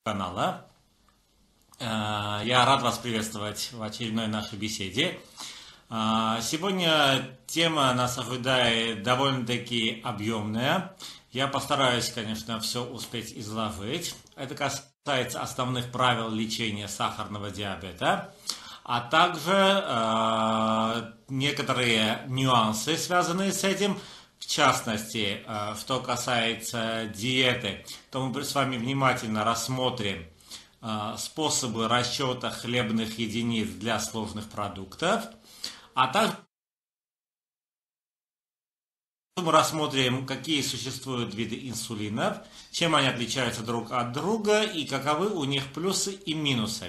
канала. Я рад вас приветствовать в очередной нашей беседе. Сегодня тема нас ожидает довольно-таки объемная. Я постараюсь, конечно, все успеть изложить. Это касается основных правил лечения сахарного диабета, а также некоторые нюансы, связанные с этим. В частности, что касается диеты, то мы с вами внимательно рассмотрим способы расчета хлебных единиц для сложных продуктов, а также мы рассмотрим, какие существуют виды инсулинов, чем они отличаются друг от друга и каковы у них плюсы и минусы.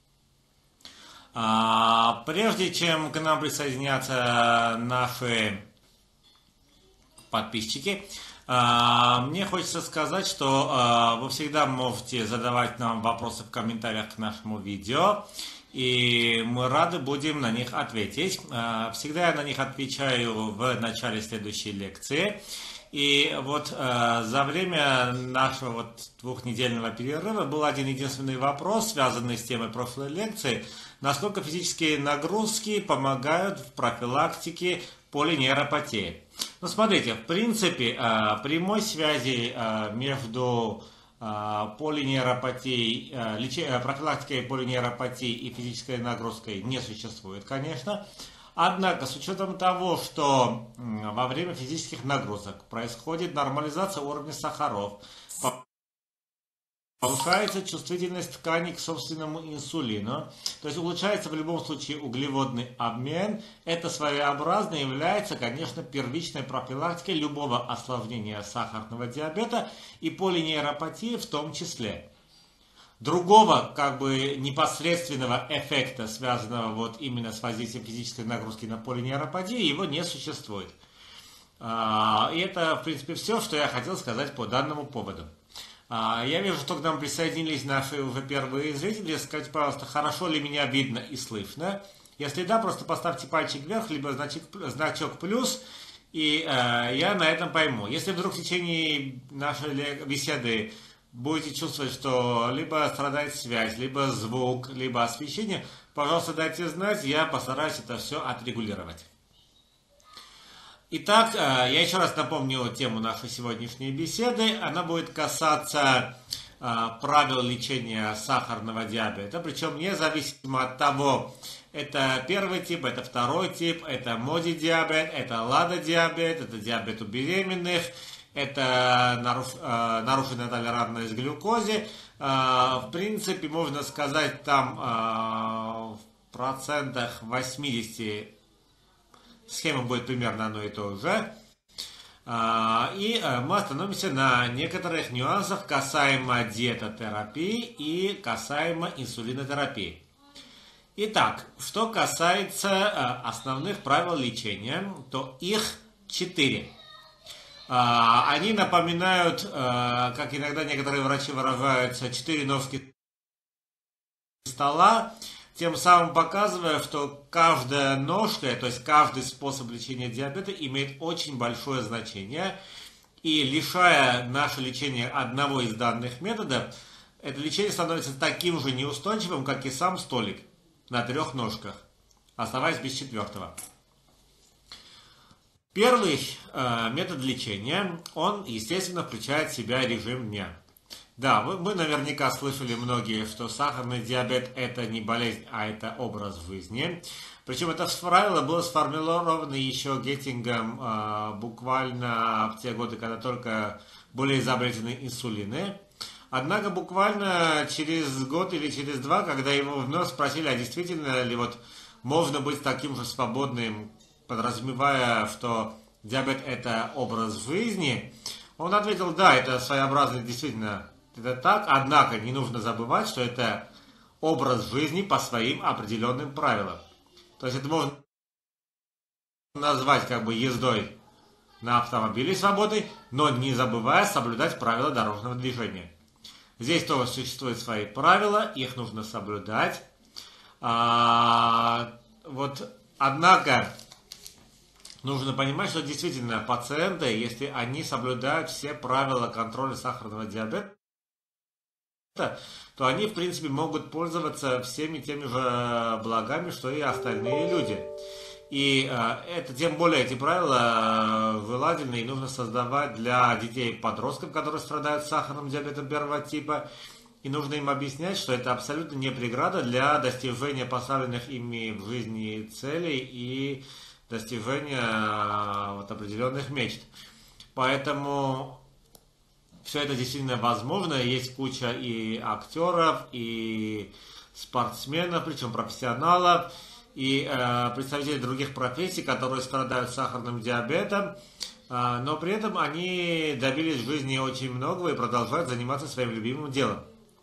Прежде чем к нам присоединятся наши подписчики, мне хочется сказать, что вы всегда можете задавать нам вопросы в комментариях к нашему видео, и мы рады будем на них ответить. Всегда я на них отвечаю в начале следующей лекции. И вот за время нашего двухнедельного перерыва был один единственный вопрос, связанный с темой прошлой лекции: насколько физические нагрузки помогают в профилактике полинейропатии. Ну, смотрите, в принципе, прямой связи между полинейропатией, профилактикой полинейропатии и физической нагрузкой не существует, конечно. Однако, с учетом того, что во время физических нагрузок происходит нормализация уровня сахаров, повышается чувствительность тканей к собственному инсулину, то есть улучшается в любом случае углеводный обмен. Это своеобразно является, конечно, первичной профилактикой любого осложнения сахарного диабета и полинейропатии в том числе. Другого непосредственного эффекта, связанного именно с воздействием физической нагрузки на полинейропатию, его не существует. И это, в принципе, все, что я хотел сказать по данному поводу. Я вижу, что к нам присоединились наши уже первые зрители. Скажите, пожалуйста, хорошо ли меня видно и слышно? Если да, просто поставьте пальчик вверх, либо значок плюс, и я на этом пойму. Если вдруг в течение нашей беседы будете чувствовать, что либо страдает связь, либо звук, либо освещение, пожалуйста, дайте знать, я постараюсь это все отрегулировать. Итак, я еще раз напомню тему нашей сегодняшней беседы. Она будет касаться правил лечения сахарного диабета, причем независимо от того, это первый тип, это второй тип, это моди-диабет, это лада-диабет, это диабет у беременных, это нарушенная толерантность к глюкозе. В принципе, можно сказать, там в процентах 80 схема будет примерно одно и то же. И мы остановимся на некоторых нюансах касаемо диетотерапии и касаемо инсулинотерапии. Итак, что касается основных правил лечения, то их 4. Они напоминают, как иногда некоторые врачи выражаются, 4 ножки стола, тем самым показывая, что каждая ножка, то есть каждый способ лечения диабета имеет очень большое значение. И лишая наше лечение одного из данных методов, это лечение становится таким же неустойчивым, как и сам столик на 3 ножках, оставаясь без 4-го. Первый метод лечения, он, естественно, включает в себя режим дня. Да, вы наверняка слышали многие, что сахарный диабет – это не болезнь, а это образ жизни. Причем это правило было сформулировано еще Геттингом буквально в те годы, когда только были изобретены инсулины. Однако буквально через год или через 2, когда его вновь спросили, а действительно ли можно быть таким же свободным, подразумевая, что диабет – это образ жизни, он ответил: да, это своеобразно действительно это так, однако не нужно забывать, что это образ жизни по своим определенным правилам. То есть это можно назвать ездой на автомобиле свободой, но не забывая соблюдать правила дорожного движения. Здесь тоже существуют свои правила, их нужно соблюдать. Однако нужно понимать, что действительно пациенты, если они соблюдают все правила контроля сахарного диабета, то они, в принципе, могут пользоваться всеми теми же благами, что и остальные люди. И это тем более эти правила желательно и нужно создавать для детей и подростков, которые страдают сахарным диабетом первого типа. И нужно им объяснять, что это абсолютно не преграда для достижения поставленных ими в жизни целей и достижения вот, определенных мечт. Поэтому все это действительно возможно. Есть куча и актеров, и спортсменов, причем профессионалов, и представителей других профессий, которые страдают сахарным диабетом, но при этом они добились в жизни очень многого и продолжают заниматься своим любимым делом.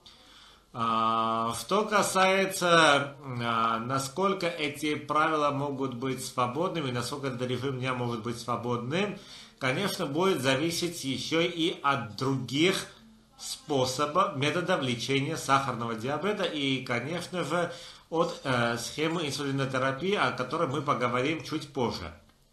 Что касается, насколько эти правила могут быть свободными, насколько этот режим дня может быть свободным, конечно, будет зависеть еще и от других способов, методов лечения сахарного диабета и, конечно же, от схемы инсулинотерапии, о которой мы поговорим чуть позже.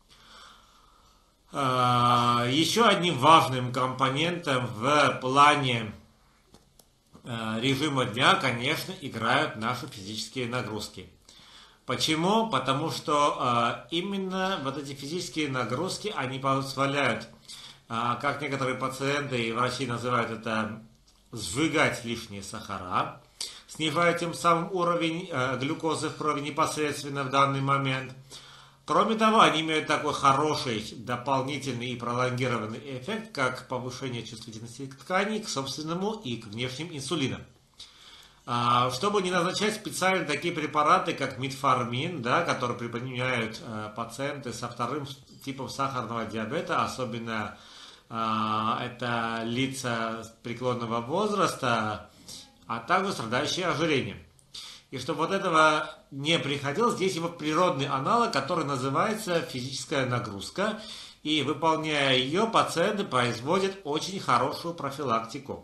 Еще одним важным компонентом в плане режима дня, конечно, играют наши физические нагрузки. Почему? Потому что именно вот эти физические нагрузки, они позволяют, как некоторые пациенты и врачи называют это, сжигать лишние сахара, снижая тем самым уровень глюкозы в крови непосредственно в данный момент. Кроме того, они имеют такой хороший дополнительный и пролонгированный эффект, как повышение чувствительности тканей к собственному и к внешним инсулинам. Чтобы не назначать специально такие препараты, как метформин, да, которые применяют пациенты со вторым типом сахарного диабета, особенно это лица преклонного возраста, а также страдающие ожирением. И чтобы вот этого не приходилось, здесь его природный аналог, который называется физическая нагрузка. И выполняя ее, пациенты производят очень хорошую профилактику.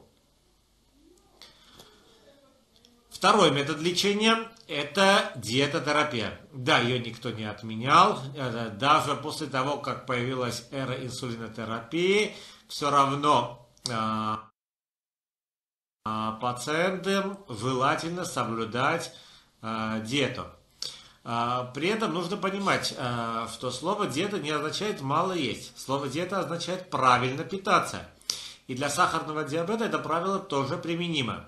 Второй метод лечения – это диетотерапия. Да, ее никто не отменял. Даже после того, как появилась эра инсулинотерапии, все равно пациентам желательно соблюдать диету. При этом нужно понимать, что слово диета не означает мало есть. Слово диета означает правильно питаться. И для сахарного диабета это правило тоже применимо.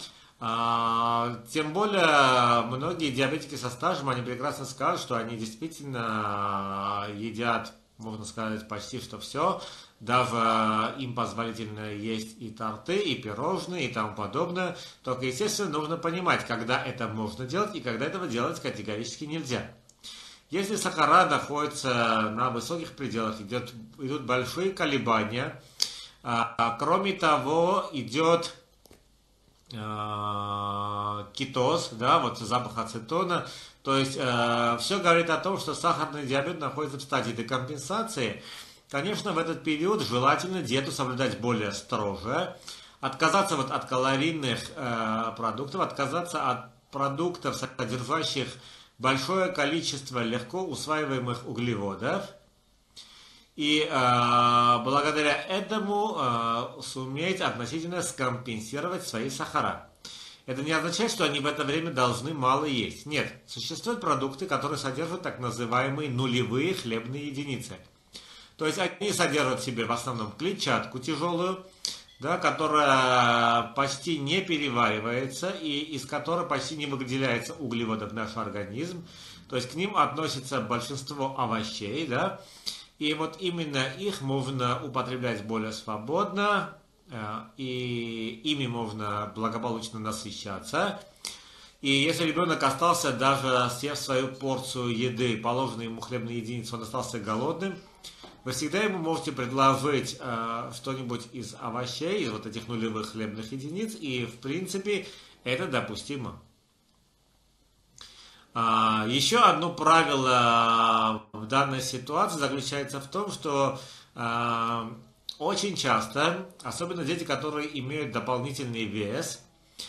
Тем более, многие диабетики со стажем, они прекрасно скажут, что они действительно едят, можно сказать, почти что все. Даже им позволительно есть и торты, и пирожные, и тому подобное. Только, естественно, нужно понимать, когда это можно делать, и когда этого делать категорически нельзя. Если сахара находятся на высоких пределах, идут большие колебания. Кроме того, идет кетоз, да, вот запах ацетона. То есть все говорит о том, что сахарный диабет находится в стадии декомпенсации. Конечно, в этот период желательно диету соблюдать более строго, отказаться вот от калорийных продуктов, отказаться от продуктов, содержащих большое количество легко усваиваемых углеводов. И благодаря этому суметь относительно скомпенсировать свои сахара. Это не означает, что они в это время должны мало есть. Нет, существуют продукты, которые содержат так называемые нулевые хлебные единицы. То есть они содержат в себе в основном клетчатку тяжелую, да, которая почти не переваривается и из которой почти не выделяется углеводов в наш организм. То есть к ним относится большинство овощей, да, и вот именно их можно употреблять более свободно, и ими можно благополучно насыщаться. И если ребенок остался, даже съев свою порцию еды, положенную ему хлебной единицы, он остался голодным, вы всегда ему можете предложить что-нибудь из овощей, из вот этих нулевых хлебных единиц, и в принципе это допустимо. Еще одно правило в данной ситуации заключается в том, что очень часто, особенно дети, которые имеют дополнительный вес,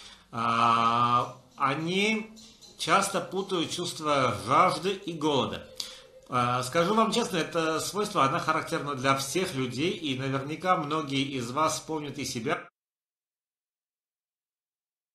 они часто путают чувство жажды и голода. Скажу вам честно, это свойство, оно характерно для всех людей, и наверняка многие из вас вспомнят и себя,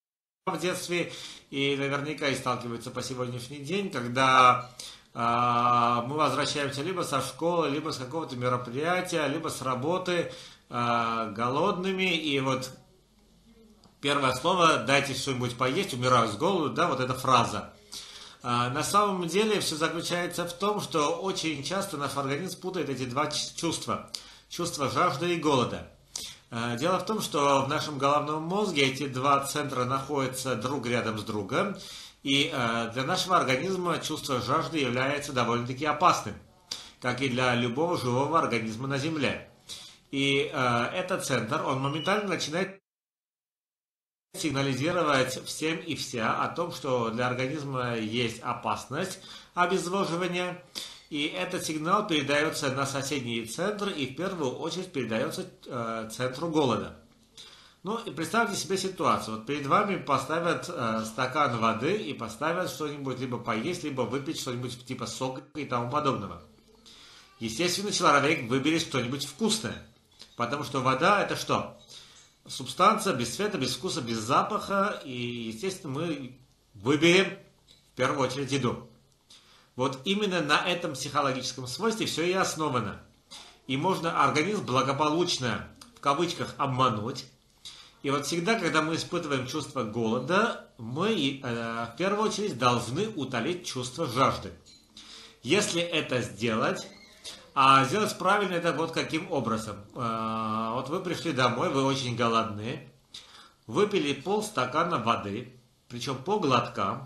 в детстве, и наверняка и сталкиваются по сегодняшний день, когда мы возвращаемся либо со школы, либо с какого-то мероприятия, либо с работы голодными, и вот первое слово «дайте что-нибудь поесть, умираю с голоду», да, вот эта фраза. На самом деле все заключается в том, что очень часто наш организм путает эти два чувства. Чувство жажды и голода. Дело в том, что в нашем головном мозге эти два центра находятся друг рядом с другом. И для нашего организма чувство жажды является довольно-таки опасным. Как и для любого живого организма на Земле. И этот центр, он моментально начинает сигнализировать всем и вся о том, что для организма есть опасность обезвоживания. И этот сигнал передается на соседний центр и в первую очередь передается центру голода. Ну и представьте себе ситуацию. Вот перед вами поставят стакан воды и поставят что-нибудь либо поесть, либо выпить что-нибудь типа сока и тому подобного. Естественно, человек выберет что-нибудь вкусное. Потому что вода это что? Субстанция без цвета, без вкуса, без запаха. И, естественно, мы выберем в первую очередь еду. Вот именно на этом психологическом свойстве все и основано. И можно организм благополучно, в кавычках, обмануть. И вот всегда, когда мы испытываем чувство голода, мы в первую очередь должны утолить чувство жажды. Если это сделать, а сделать правильно это вот каким образом. Вот вы пришли домой, вы очень голодны, выпили полстакана воды, причем по глоткам.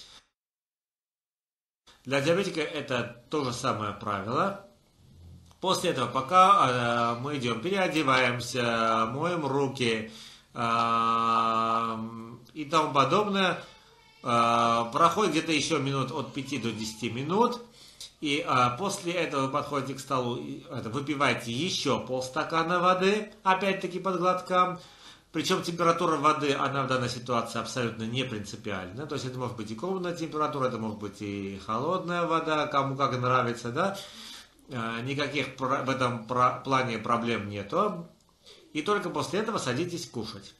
Для диабетика это то же самое правило. После этого, пока мы идем, переодеваемся, моем руки и тому подобное, проходит где-то еще минут от 5 до 10 минут. И после этого вы подходите к столу, выпиваете еще полстакана воды, опять-таки под глоткам. Причем температура воды, она в данной ситуации абсолютно не принципиальна. То есть это может быть и комнатная температура, это может быть и холодная вода, кому как нравится, да. Никаких в этом плане проблем нету. И только после этого садитесь кушать.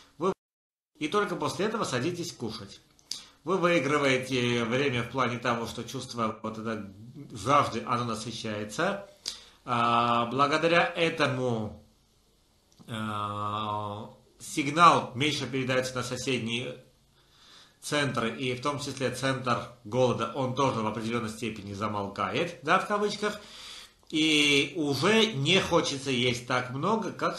Вы выигрываете время в плане того, что чувство вот это жажды, оно насыщается. Благодаря этому сигнал меньше передается на соседние центры, и в том числе центр голода, он тоже в определенной степени замолкает, да, в кавычках, и уже не хочется есть так много, как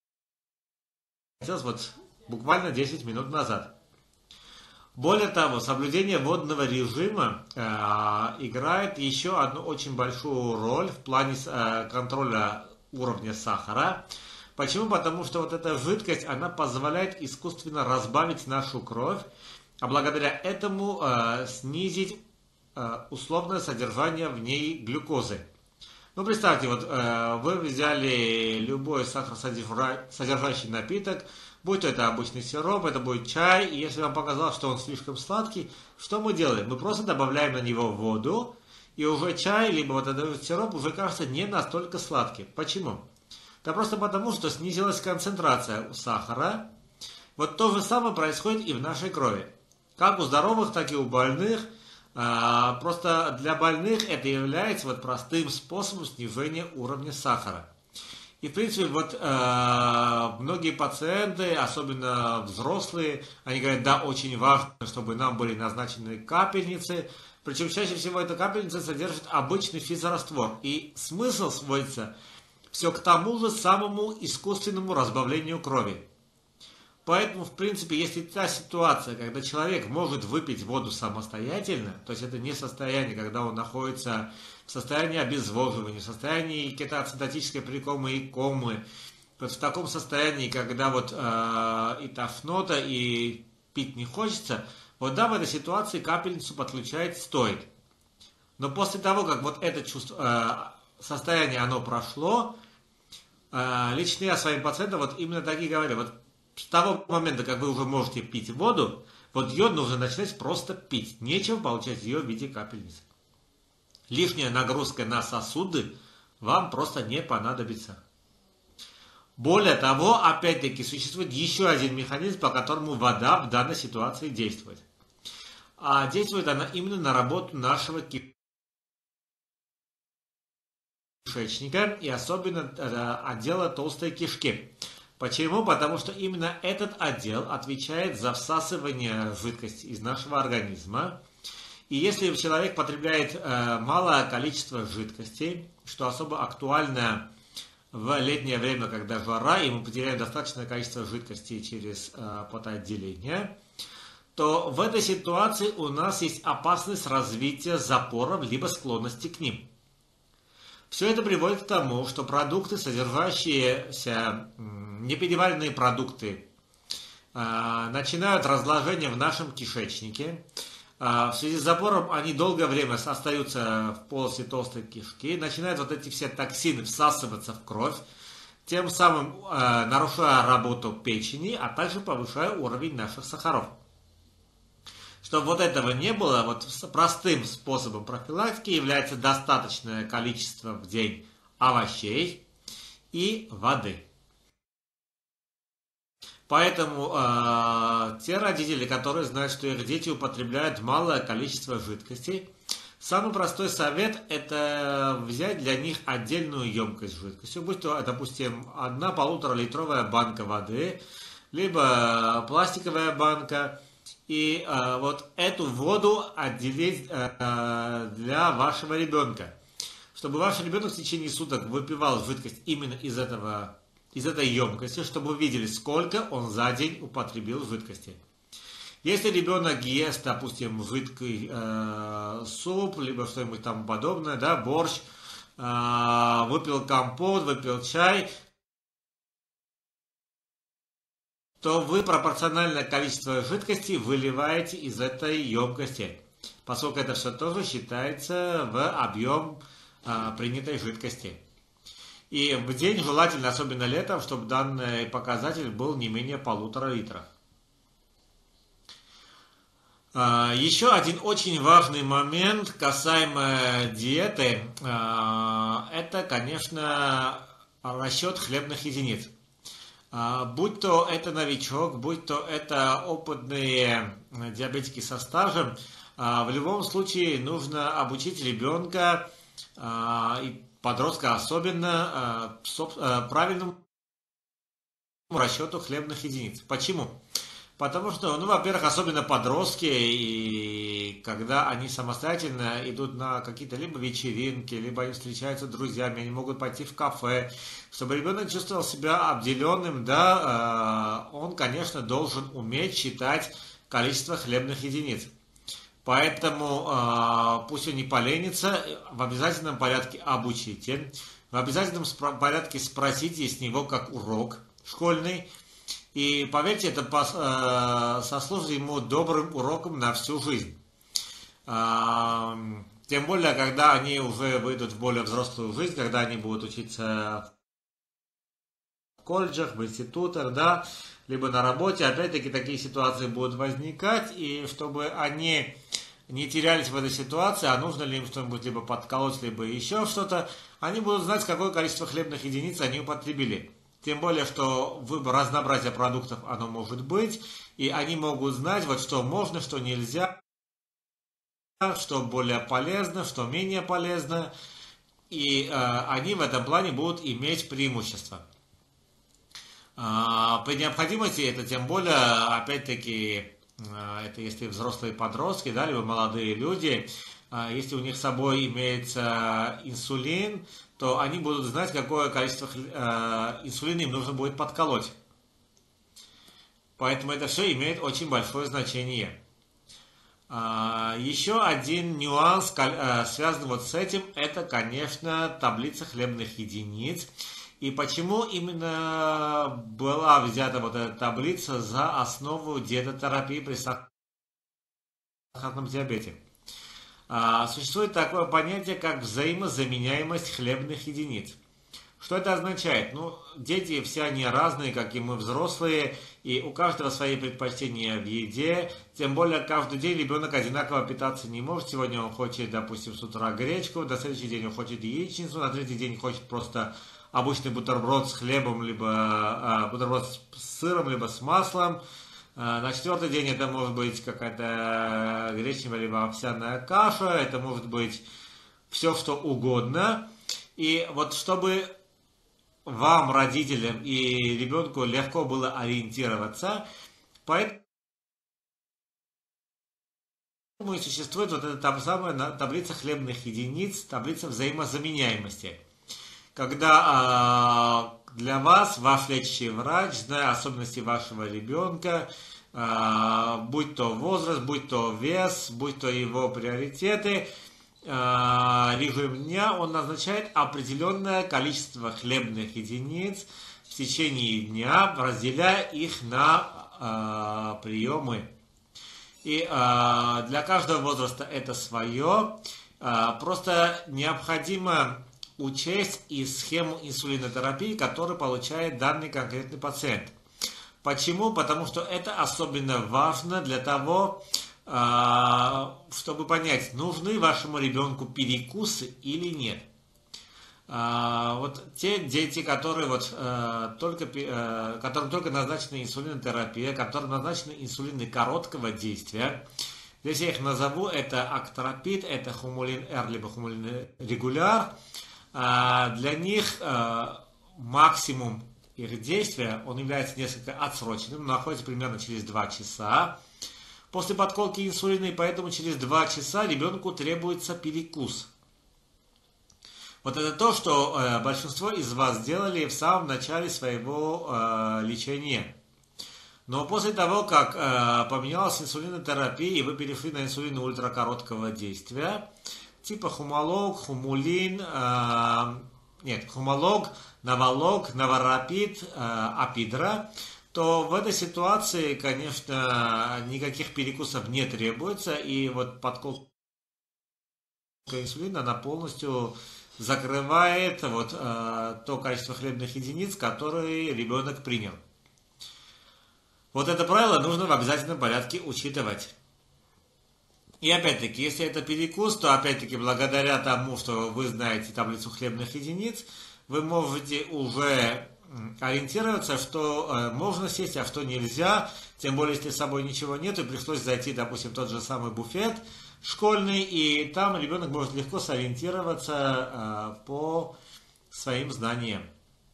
хотелось вот буквально 10 минут назад. Более того, соблюдение водного режима играет еще одну очень большую роль в плане контроля уровня сахара. Почему? Потому что вот эта жидкость, она позволяет искусственно разбавить нашу кровь, а благодаря этому снизить условное содержание в ней глюкозы. Ну, представьте, вот вы взяли любой сахаросодержащий напиток, будь то это обычный сироп, это будет чай, и если вам показалось, что он слишком сладкий, что мы делаем? Мы просто добавляем на него воду, и уже чай, либо вот этот сироп уже кажется не настолько сладким. Почему? Да просто потому, что снизилась концентрация сахара. Вот то же самое происходит и в нашей крови. Как у здоровых, так и у больных. Просто для больных это является вот простым способом снижения уровня сахара. И в принципе вот многие пациенты, особенно взрослые, они говорят, да, очень важно, чтобы нам были назначены капельницы. Причем чаще всего эта капельница содержит обычный физраствор. И смысл сводится все к тому же самому искусственному разбавлению крови. Поэтому, в принципе, если та ситуация, когда человек может выпить воду самостоятельно, то есть это не состояние, когда он находится в состоянии обезвоживания, в состоянии кетоацидотической прикомы и комы, то есть в таком состоянии, когда вот и тошнота, и пить не хочется, вот да, в этой ситуации капельницу подключать стоит. Но после того, как вот это чувство, состояние, оно прошло, лично я своим пациентам вот именно так и говорю, вот с того момента, как вы уже можете пить воду, вот ее нужно начинать просто пить. Нечего получать ее в виде капельниц. Лишняя нагрузка на сосуды вам просто не понадобится. Более того, опять-таки, существует еще один механизм, по которому вода в данной ситуации действует. А действует она именно на работу нашего кишечника и особенно отдела толстой кишки. Почему? Потому что именно этот отдел отвечает за всасывание жидкости из нашего организма. И если человек потребляет малое количество жидкости, что особо актуально в летнее время, когда жара, и мы потеряем достаточное количество жидкости через потоотделение, то в этой ситуации у нас есть опасность развития запоров либо склонности к ним. Все это приводит к тому, что продукты, содержащиеся непереваренные продукты, начинают разложение в нашем кишечнике. В связи с запором они долгое время остаются в полости толстой кишки, начинают вот эти все токсины всасываться в кровь, тем самым нарушая работу печени, а также повышая уровень наших сахаров. Чтобы вот этого не было, вот простым способом профилактики является достаточное количество в день овощей и воды. Поэтому те родители, которые знают, что их дети употребляют малое количество жидкости, самый простой совет – это взять для них отдельную емкость с жидкостью, будь то, допустим, 1,5-литровая банка воды, либо пластиковая банка, и вот эту воду отделить для вашего ребенка, чтобы ваш ребенок в течение суток выпивал жидкость именно из этой емкости, чтобы вы видели, сколько он за день употребил жидкости. Если ребенок ест, допустим, жидкий суп, либо что-нибудь там подобное, да, борщ, выпил компот, выпил чай, то вы пропорциональное количество жидкости выливаете из этой емкости, поскольку это все тоже считается в объем принятой жидкости. И в день желательно, особенно летом, чтобы данный показатель был не менее 1,5 литра. Еще один очень важный момент касаемо диеты, это, конечно, расчет хлебных единиц. Будь то это новичок, будь то это опытные диабетики со стажем, в любом случае нужно обучить ребенка и подростка особенно правильному расчету хлебных единиц. Почему? Потому что, во-первых, особенно подростки, и когда они самостоятельно идут на какие-то либо вечеринки, либо они встречаются с друзьями, они могут пойти в кафе, чтобы ребенок чувствовал себя обделенным, да, он, конечно, должен уметь считать количество хлебных единиц. Поэтому пусть он не поленится, в обязательном порядке обучите, в обязательном порядке спросите с него как урок школьный. И поверьте, это сослужит ему добрым уроком на всю жизнь. Тем более, когда они уже выйдут в более взрослую жизнь, когда они будут учиться в колледжах, в институтах, да, либо на работе, опять-таки такие ситуации будут возникать, и чтобы они не терялись в этой ситуации, а нужно ли им что-нибудь либо подколоть, либо еще что-то, они будут знать, какое количество хлебных единиц они употребили. Тем более, что выбор, разнообразие продуктов, оно может быть, и они могут знать, вот что можно, что нельзя, что более полезно, что менее полезно, и они в этом плане будут иметь преимущество. При необходимости, это тем более, опять-таки, это если взрослые подростки, да, либо молодые люди, если у них с собой имеется инсулин, то они будут знать, какое количество инсулина им нужно будет подколоть. Поэтому это все имеет очень большое значение. Еще один нюанс, связанный вот с этим, это, конечно, таблица хлебных единиц. И почему именно была взята вот эта таблица за основу диетотерапии при сахарном диабете? Существует такое понятие, как взаимозаменяемость хлебных единиц. Что это означает? Дети все они разные, как и мы взрослые, и у каждого свои предпочтения в еде, тем более каждый день ребенок одинаково питаться не может. Сегодня он хочет, допустим, с утра гречку, на следующий день он хочет яичницу, на третий день хочет просто обычный бутерброд с хлебом, либо бутерброд с сыром, либо с маслом. На четвертый день это может быть какая-то гречневая либо овсяная каша, это может быть все что угодно. И вот чтобы вам, родителям и ребенку легко было ориентироваться, поэтому и существует вот эта там самая таблица хлебных единиц, таблица взаимозаменяемости. Когда для вас ваш лечащий врач, зная особенности вашего ребенка, будь то возраст, будь то вес, будь то его приоритеты, режим дня, он назначает определенное количество хлебных единиц в течение дня, разделяя их на приемы. И для каждого возраста это свое. Просто необходимо учесть и схему инсулинотерапии, которую получает данный конкретный пациент. Почему? Потому что это особенно важно для того, чтобы понять, нужны вашему ребенку перекусы или нет. Вот те дети, которые которым только назначена инсулинотерапия, которым назначены инсулины короткого действия, здесь я их назову, это Актропит, это Хумулин Р, либо Хумулин Регуляр. Для них максимум их действия, он является несколько отсроченным, находится примерно через 2 часа после подколки инсулина, и поэтому через 2 часа ребенку требуется перекус. Вот это то, что большинство из вас сделали в самом начале своего лечения. Но после того, как поменялась инсулинотерапия, и вы перешли на инсулины ультракороткого действия, типа Хумалог, Хумулин, Хумалог, Новолог, Новорапид, Апидра, то в этой ситуации, конечно, никаких перекусов не требуется, и вот подколка инсулина, она полностью закрывает то количество хлебных единиц, которые ребенок принял. Вот это правило нужно в обязательном порядке учитывать. И опять-таки, если это перекус, то опять-таки благодаря тому, что вы знаете таблицу хлебных единиц, вы можете уже ориентироваться, что можно сесть, а что нельзя. Тем более, если с собой ничего нет, и пришлось зайти, допустим, в тот же самый буфет школьный, и там ребенок может легко сориентироваться по своим знаниям.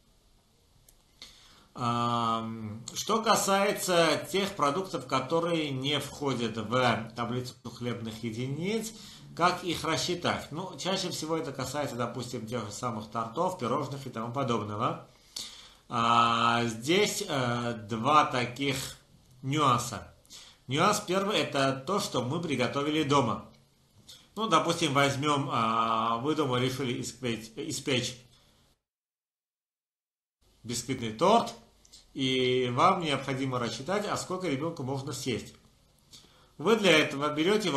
Что касается тех продуктов, которые не входят в таблицу хлебных единиц, как их рассчитать? Ну, чаще всего это касается, допустим, тех же самых тортов, пирожных и тому подобного. Здесь 2 таких нюанса. Нюанс первый – это то, что мы приготовили дома. Ну, допустим, возьмем, вы дома решили испечь бисквитный торт, и вам необходимо рассчитать, а сколько ребенку можно съесть. Вы для этого берете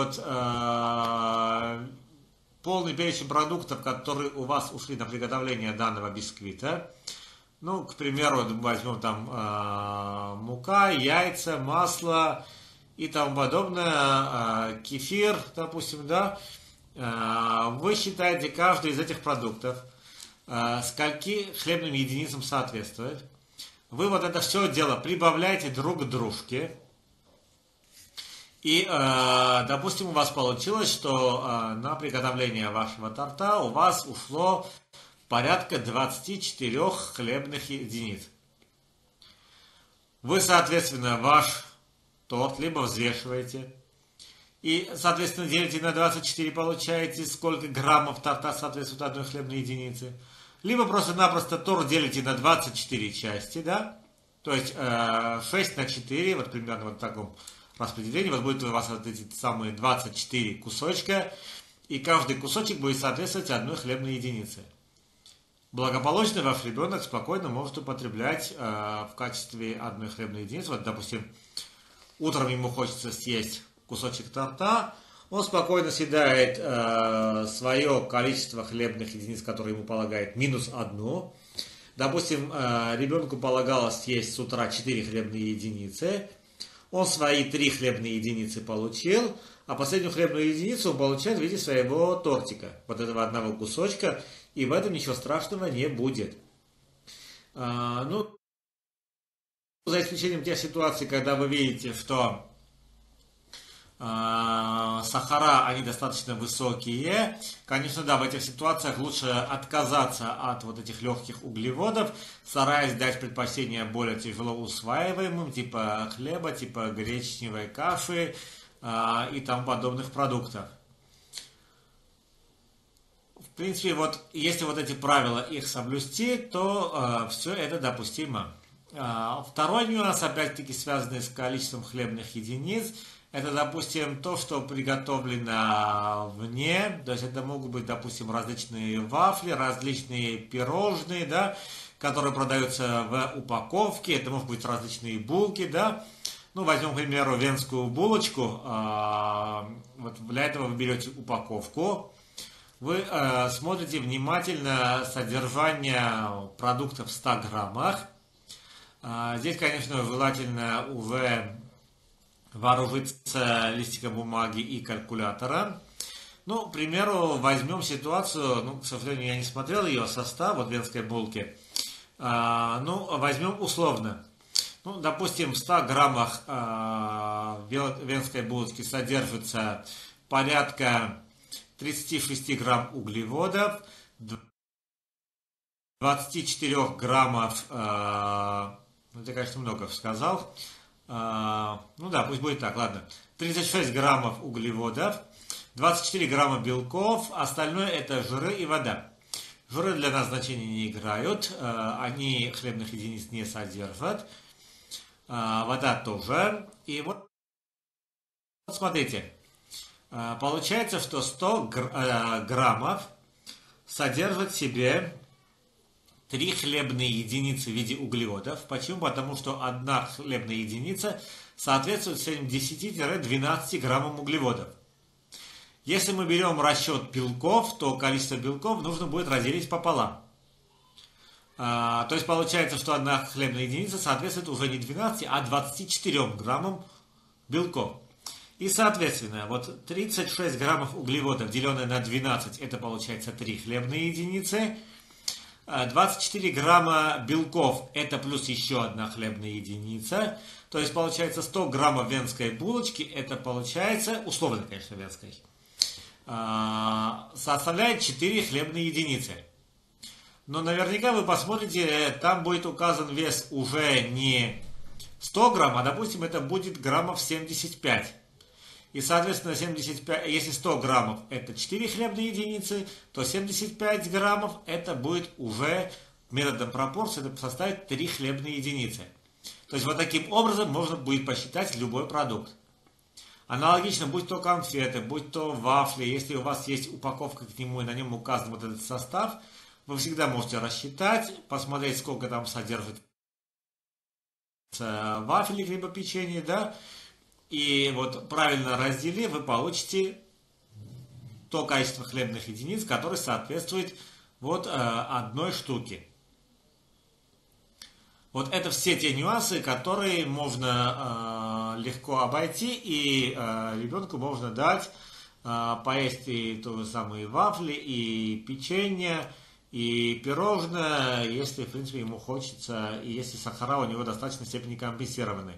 полный перечень продуктов, которые у вас ушли на приготовление данного бисквита. Ну, к примеру, возьмем там мука, яйца, масло и тому подобное, кефир, допустим, да. Вы считаете каждый из этих продуктов, скольки хлебным единицам соответствует. Вы вот это все дело прибавляете друг к дружке. И, допустим, у вас получилось, что на приготовление вашего торта у вас ушло порядка 24 хлебных единиц. Вы, соответственно, ваш торт либо взвешиваете, и, соответственно, делите на 24, получаете, сколько граммов торта соответствует одной хлебной единице. Либо просто-напросто торт делите на 24 части, да, то есть 6 на 4, вот примерно вот в таком распределении, вот будет у вас вот эти самые 24 кусочка, и каждый кусочек будет соответствовать одной хлебной единице. Благополучно ваш ребенок спокойно может употреблять в качестве одной хлебной единицы. Вот, допустим, утром ему хочется съесть кусочек торта, он спокойно съедает свое количество хлебных единиц, которые ему полагает, минус 1. Допустим, ребенку полагалось съесть с утра 4 хлебные единицы, он свои 3 хлебные единицы получил, а последнюю хлебную единицу он получает в виде своего тортика, вот этого одного кусочка, и в этом ничего страшного не будет. Ну, за исключением тех ситуаций, когда вы видите, что сахара, они достаточно высокие. Конечно, да, в этих ситуациях лучше отказаться от вот этих легких углеводов, стараясь дать предпочтение более тяжело усваиваемым, типа хлеба, типа гречневой каши и тому подобных продуктов. В принципе, вот если вот эти правила их соблюсти, то все это допустимо. Второй нюанс, опять-таки связанный с количеством хлебных единиц, это, допустим, то, что приготовлено вне, то есть это могут быть, допустим, различные вафли, различные пирожные, да, которые продаются в упаковке, это могут быть различные булки, да. Ну, возьмем, к примеру, венскую булочку, вот для этого вы берете упаковку, вы смотрите внимательно содержание продуктов в 100 граммах. Здесь, конечно, желательно уже вооружиться листиком бумаги и калькулятора. Ну, к примеру, возьмем ситуацию, ну, к сожалению, я не смотрел ее состав, вот венской булки. Ну, возьмем условно. Ну, допустим, в 100 граммах венской булочки содержится порядка 36 грамм углеводов, 24 граммов, это, конечно, много сказал, ну да, пусть будет так, ладно, 36 граммов углеводов, 24 грамма белков, остальное это жиры и вода. Жиры для нас значения не играют, они хлебных единиц не содержат, вода тоже. И вот смотрите, получается, что 100 граммов содержит в себе 3 хлебные единицы в виде углеводов. Почему? Потому что одна хлебная единица соответствует в среднем 10-12 граммам углеводов. Если мы берем расчет белков, то количество белков нужно будет разделить пополам. То есть получается, что одна хлебная единица соответствует уже не 12, а 24 граммам белков. И, соответственно, вот 36 граммов углеводов, деленное на 12, это получается 3 хлебные единицы. 24 грамма белков, это плюс еще одна хлебная единица. То есть, получается, 100 граммов венской булочки, это получается, условно, конечно, венской, составляет 4 хлебные единицы. Но наверняка вы посмотрите, там будет указан вес уже не 100 грамм, а, допустим, это будет граммов 75. И, соответственно, 75, если 100 граммов это 4 хлебные единицы, то 75 граммов это будет уже методом пропорции, это составит 3 хлебные единицы. То есть вот таким образом можно будет посчитать любой продукт. Аналогично, будь то конфеты, будь то вафли, если у вас есть упаковка к нему и на нем указан вот этот состав, вы всегда можете рассчитать, посмотреть, сколько там содержит вафли либо печенье, да, и вот правильно разделив, вы получите то количество хлебных единиц, которое соответствует вот одной штуке. Вот это все те нюансы, которые можно легко обойти, и ребенку можно дать поесть и то же самое вафли, и печенье, и пирожное, если, в принципе, ему хочется, и если сахара у него в достаточной степени компенсированы.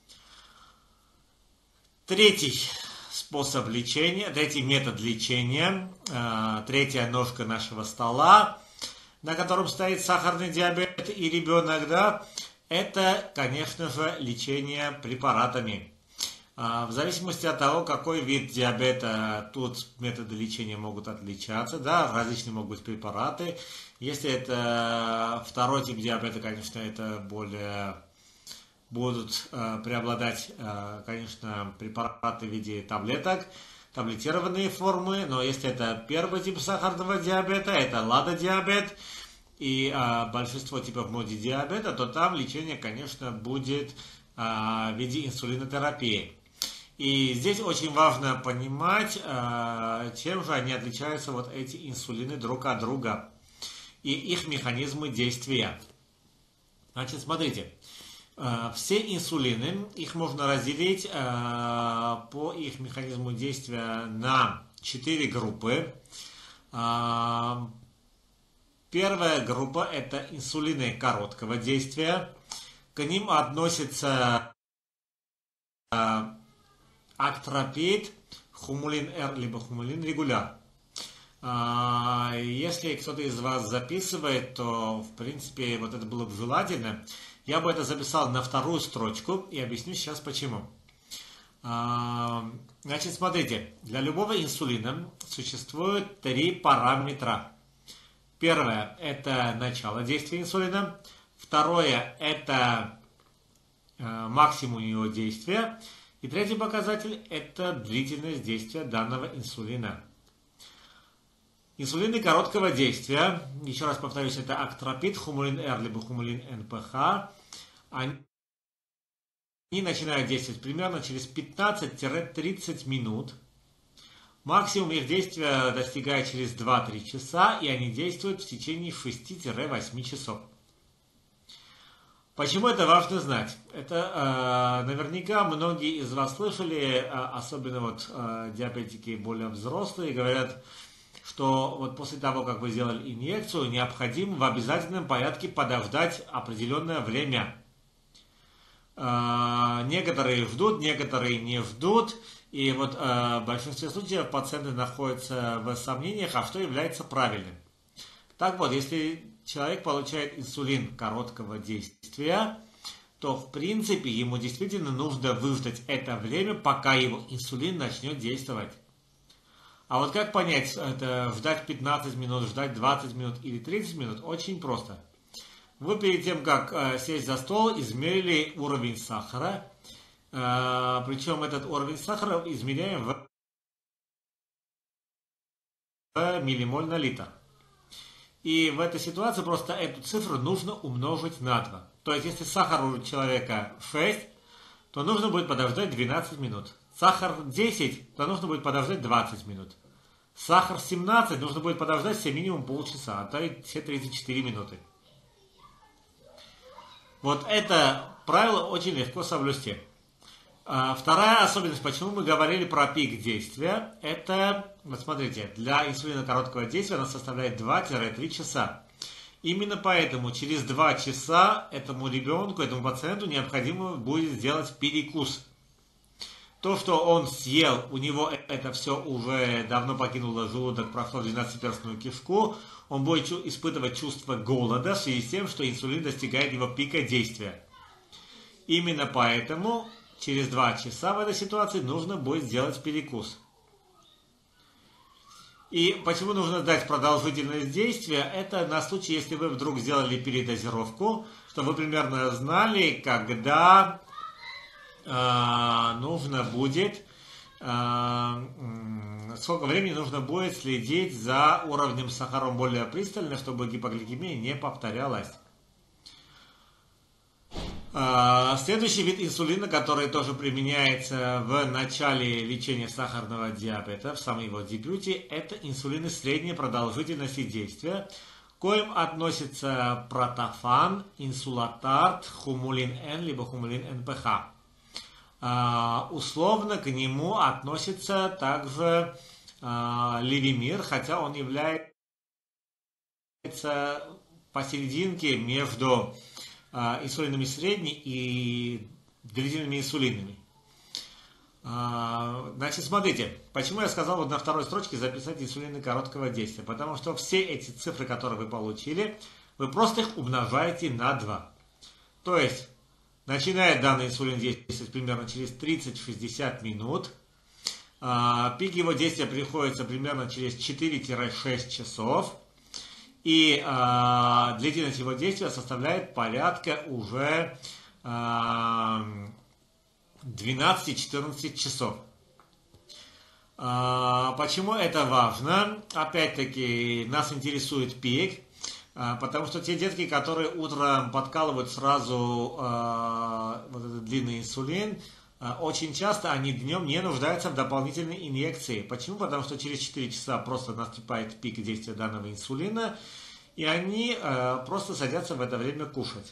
Третий способ лечения, третий метод лечения, третья ножка нашего стола, на котором стоит сахарный диабет и ребенок, да, это, конечно же, лечение препаратами. В зависимости от того, какой вид диабета, тут методы лечения могут отличаться, да, различные могут быть препараты. Если это второй тип диабета, конечно, это более будут преобладать, конечно, препараты в виде таблеток, таблетированные формы, но если это первый тип сахарного диабета, это ладодиабет и большинство типов модидиабета, то там лечение, конечно, будет в виде инсулинотерапии. И здесь очень важно понимать, чем же они отличаются, вот эти инсулины, друг от друга и их механизмы действия. Значит, смотрите. Все инсулины, их можно разделить по их механизму действия на 4 группы. Первая группа это инсулины короткого действия. К ним относятся актропид, хумулин Р, либо хумулин регуляр. Если кто-то из вас записывает, то в принципе вот это было бы желательно. Я бы это записал на вторую строчку и объясню сейчас почему. Значит, смотрите, для любого инсулина существует три параметра. Первое – это начало действия инсулина. Второе – это максимум его действия. И третий показатель – это длительность действия данного инсулина. Инсулины короткого действия, еще раз повторюсь, это актропид, хумулин Р, либо хумулин НПХ. Они начинают действовать примерно через 15-30 минут. Максимум их действия достигает через 2-3 часа, и они действуют в течение 6-8 часов. Почему это важно знать? Это наверняка многие из вас слышали, особенно вот диабетики более взрослые, говорят, что вот после того, как вы сделали инъекцию, необходимо в обязательном порядке подождать определенное время. Некоторые ждут, некоторые не ждут. И вот в большинстве случаев пациенты находятся в сомнениях, а что является правильным. Так вот, если человек получает инсулин короткого действия, то в принципе ему действительно нужно выждать это время, пока его инсулин начнет действовать. А вот как понять, это ждать 15 минут, ждать 20 минут или 30 минут, очень просто. Вы перед тем, как сесть за стол, измерили уровень сахара. Причем этот уровень сахара измеряем в миллимоль на литр. И в этой ситуации просто эту цифру нужно умножить на 2. То есть, если сахар у человека 6, то нужно будет подождать 12 минут. Сахар 10, то нужно будет подождать 20 минут. Сахар 17, нужно будет подождать все минимум полчаса, а то и все 34 минуты. Вот это правило очень легко соблюсти. Вторая особенность, почему мы говорили про пик действия, это, вот смотрите, для инсулина короткого действия она составляет 2-3 часа. Именно поэтому через 2 часа этому ребенку, этому пациенту необходимо будет сделать перекус. То, что он съел, у него это все уже давно покинуло желудок, прошло 12-перстную кишку, он будет испытывать чувство голода в связи с тем, что инсулин достигает его пика действия. Именно поэтому через 2 часа в этой ситуации нужно будет сделать перекус. И почему нужно дать продолжительность действия? Это на случай, если вы вдруг сделали передозировку, чтобы вы примерно знали, когда нужно будет, сколько времени нужно будет следить за уровнем сахара более пристально, чтобы гипогликемия не повторялась. Следующий вид инсулина, который тоже применяется в начале лечения сахарного диабета, в самом его дебюте, это инсулины средней продолжительности действия, к коим относятся протофан, инсулатард, хумулин Н, либо хумулин НПХ. Условно к нему относится также левимир, хотя он является посерединке между инсулинами средней и длительными инсулинами. Значит, смотрите, почему я сказал вот на второй строчке записать инсулины короткого действия. Потому что все эти цифры, которые вы получили, вы просто их умножаете на 2. То есть, начинает данный инсулин действовать примерно через 30-60 минут. Пик его действия приходится примерно через 4-6 часов. И длительность его действия составляет порядка уже 12-14 часов. Почему это важно? Опять-таки, нас интересует пик. Потому что те детки, которые утром подкалывают сразу вот этот длинный инсулин, очень часто они днем не нуждаются в дополнительной инъекции. Почему? Потому что через 4 часа просто наступает пик действия данного инсулина, и они просто садятся в это время кушать.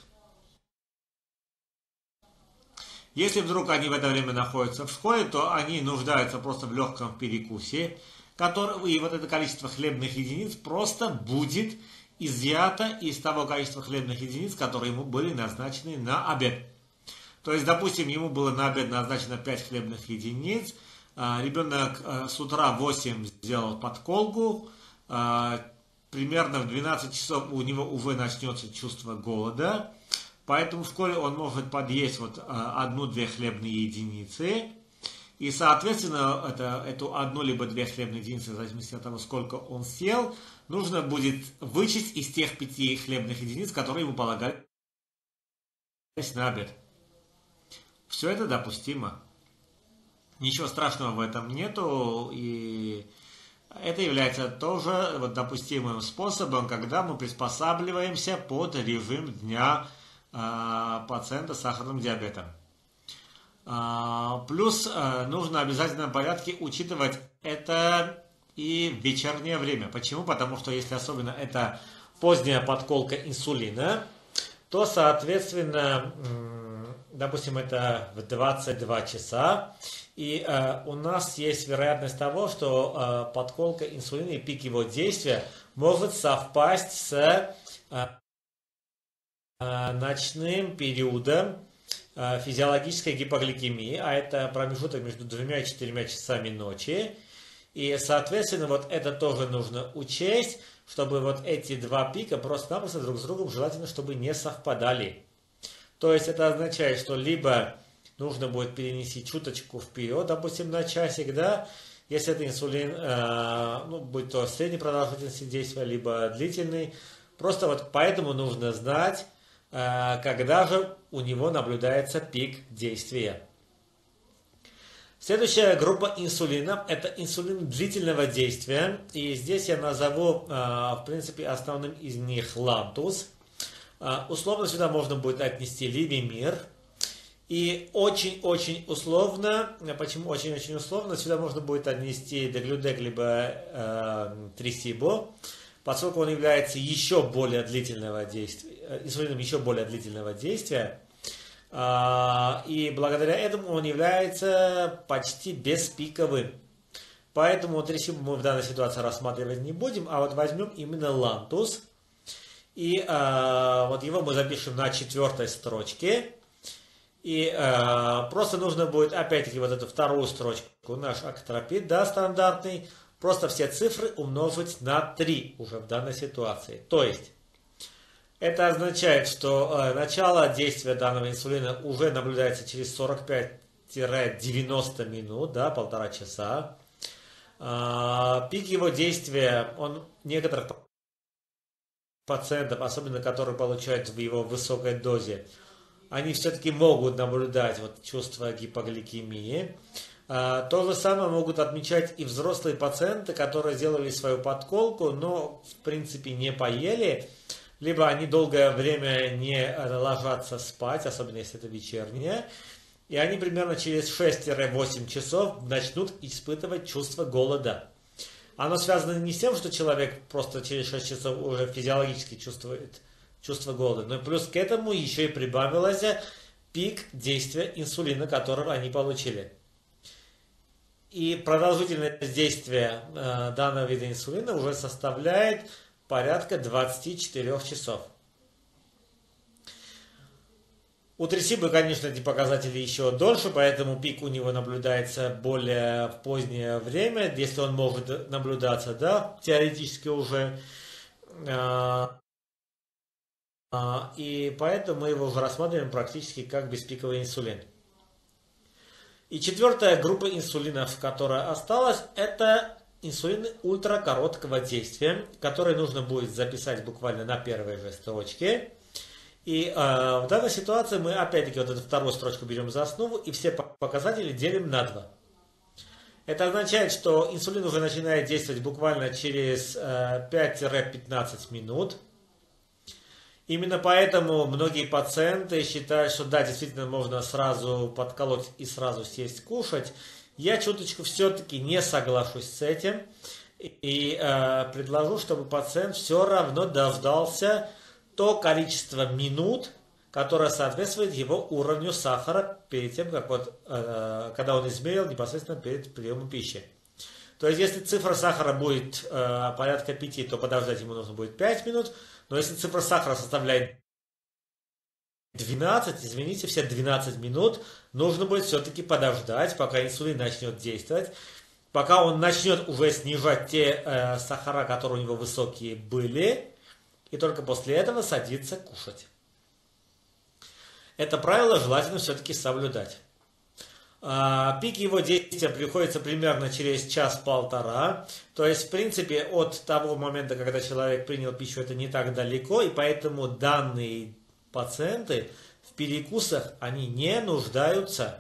Если вдруг они в это время находятся в школе, то они нуждаются просто в легком перекусе, и вот это количество хлебных единиц просто будет изъято из того количества хлебных единиц, которые ему были назначены на обед. То есть, допустим, ему было на обед назначено 5 хлебных единиц, ребенок с утра 8 сделал подколку, примерно в 12 часов у него уже начнется чувство голода, поэтому вскоре он может подъесть вот 1-2 хлебные единицы, и, соответственно, эту 1 либо 2 хлебные единицы, в зависимости от того, сколько он съел, нужно будет вычесть из тех 5 хлебных единиц, которые ему полагались на обед. Все это допустимо. Ничего страшного в этом нету, и это является тоже вот допустимым способом, когда мы приспосабливаемся под режим дня пациента с сахарным диабетом. Плюс нужно в обязательном порядке учитывать это и в вечернее время. Почему? Потому что если особенно это поздняя подколка инсулина, то, соответственно, допустим, это в 22 часа, и у нас есть вероятность того, что подколка инсулина и пик его действия может совпасть с ночным периодом физиологической гипогликемии, а это промежуток между 2 и 4 часами ночи. И, соответственно, вот это тоже нужно учесть, чтобы вот эти два пика просто-напросто друг с другом желательно, чтобы не совпадали. То есть это означает, что либо нужно будет перенести чуточку вперед, допустим, на часик, да, если это инсулин, будь то средней продолжительности действия, либо длительный. Просто вот поэтому нужно знать, когда же у него наблюдается пик действия. Следующая группа инсулинов – это инсулин длительного действия. И здесь я назову, в принципе, основным из них лантус. Условно сюда можно будет отнести ливимир. И очень-очень условно, почему очень-очень условно, сюда можно будет отнести деглюдек либо трисибо, поскольку он является еще более длительного действия, инсулином еще более длительного действия. И благодаря этому он является почти беспиковым. Поэтому трисибу мы в данной ситуации рассматривать не будем, а вот возьмем именно лантус. И вот его мы запишем на 4-й строчке. И просто нужно будет опять-таки вот эту вторую строчку, наш актропид, да, стандартный, просто все цифры умножить на 3 уже в данной ситуации. То есть это означает, что начало действия данного инсулина уже наблюдается через 45-90 минут, да, 1,5 часа. Пик его действия, он некоторых пациентов, особенно которые получают в его высокой дозе, они все-таки могут наблюдать вот чувство гипогликемии. То же самое могут отмечать и взрослые пациенты, которые сделали свою подколку, но в принципе не поели, либо они долгое время не ложатся спать, особенно если это вечернее, и они примерно через 6-8 часов начнут испытывать чувство голода. Оно связано не с тем, что человек просто через 6 часов уже физиологически чувствует чувство голода, но плюс к этому еще и прибавилось пик действия инсулина, который они получили. И продолжительность действия данного вида инсулина уже составляет порядка 24 часов. У трисибы, конечно, эти показатели еще дольше, поэтому пик у него наблюдается более в позднее время, если он может наблюдаться, да, теоретически уже. И поэтому мы его уже рассматриваем практически как беспиковый инсулин. И 4-я группа инсулинов, которая осталась, это инсулины ультракороткого действия, которые нужно будет записать буквально на первой же строчке. И в данной ситуации мы опять-таки вот эту вторую строчку берем за основу и все показатели делим на 2. Это означает, что инсулин уже начинает действовать буквально через 5-15 минут. Именно поэтому многие пациенты считают, что да, действительно можно сразу подколоть и сразу сесть кушать. Я чуточку все-таки не соглашусь с этим и предложу, чтобы пациент все равно дождался то количество минут, которое соответствует его уровню сахара перед тем, как вот, когда он измерил непосредственно перед приемом пищи. То есть, если цифра сахара будет порядка 5, то подождать ему нужно будет 5 минут. Но если цифра сахара составляет 12, извините, все 12 минут нужно будет все-таки подождать, пока инсулин начнет действовать, пока он начнет уже снижать те сахара, которые у него высокие были, и только после этого садиться кушать. Это правило желательно все-таки соблюдать. Пик его действия приходится примерно через час-полтора. То есть, в принципе, от того момента, когда человек принял пищу, это не так далеко, и поэтому данные пациенты в перекусах, они не нуждаются.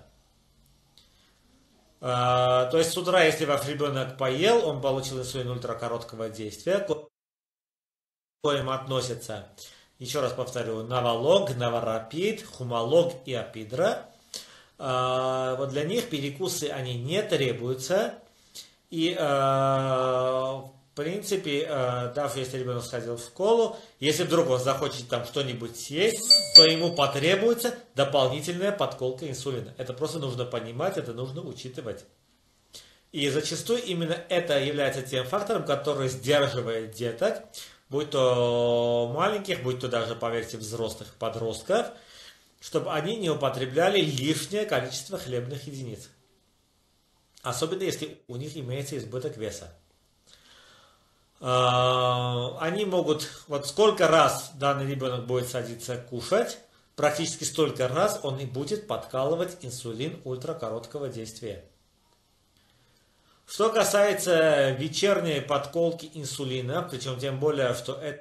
То есть, с утра, если ваш ребенок поел, он получил инсулин ультракороткого действия, к коим относятся, еще раз повторю, Новолог, Новорапид, Хумалог и Апидра. Вот для них перекусы они не требуются. И в принципе, даже если ребенок сходил в школу, если вдруг он захочет там что-нибудь съесть, то ему потребуется дополнительная подколка инсулина. Это просто нужно понимать, это нужно учитывать. И зачастую именно это является тем фактором, который сдерживает деток, будь то маленьких, будь то даже, поверьте, взрослых подростков, чтобы они не употребляли лишнее количество хлебных единиц. Особенно если у них имеется избыток веса. Они могут, вот сколько раз данный ребенок будет садиться кушать, практически столько раз он и будет подкалывать инсулин ультракороткого действия. Что касается вечерней подколки инсулина, причем тем более, что это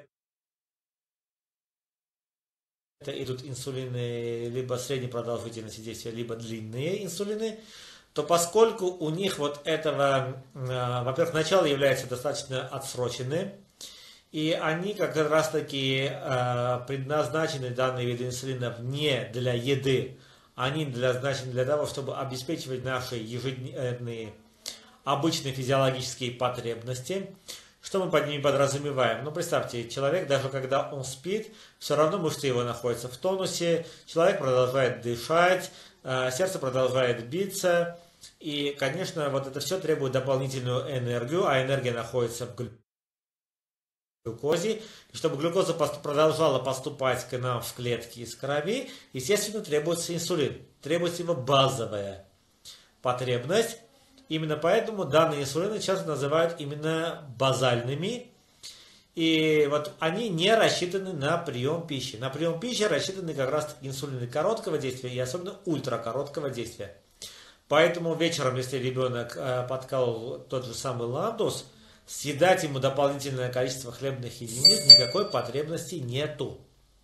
идут инсулины либо средней продолжительности действия, либо длинные инсулины, то поскольку у них вот этого, во-первых, начало является достаточно отсроченным, и они как раз таки предназначены, данные виды инсулинов, не для еды, они предназначены для того, чтобы обеспечивать наши ежедневные обычные физиологические потребности. Что мы под ними подразумеваем? Ну, представьте, человек, даже когда он спит, все равно мышцы его находятся в тонусе, человек продолжает дышать, сердце продолжает биться, и, конечно, вот это все требует дополнительную энергию, а энергия находится в глюкозе. И чтобы глюкоза продолжала поступать к нам в клетки из крови, естественно, требуется инсулин, требуется его базовая потребность. Именно поэтому данные инсулины часто называют именно базальными. И вот они не рассчитаны на прием пищи. На прием пищи рассчитаны как раз инсулины короткого действия и особенно ультракороткого действия. Поэтому вечером, если ребенок подкалывал тот же самый ландус, съедать ему дополнительное количество хлебных единиц никакой потребности нету.